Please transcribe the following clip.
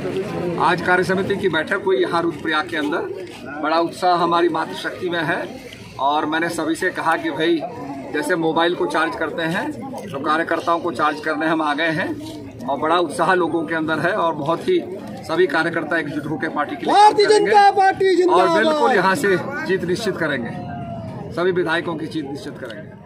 आज कार्य समिति की बैठक हुई यहाँ रुद्रप्रयाग के अंदर। बड़ा उत्साह हमारी मातृशक्ति में है और मैंने सभी से कहा कि भाई जैसे मोबाइल को चार्ज करते हैं तो कार्यकर्ताओं को चार्ज करने हम आ गए हैं और बड़ा उत्साह लोगों के अंदर है और बहुत ही सभी कार्यकर्ता एकजुट होकर पार्टी के लिए और बिल्कुल यहाँ से जीत निश्चित करेंगे, सभी विधायकों की जीत निश्चित करेंगे।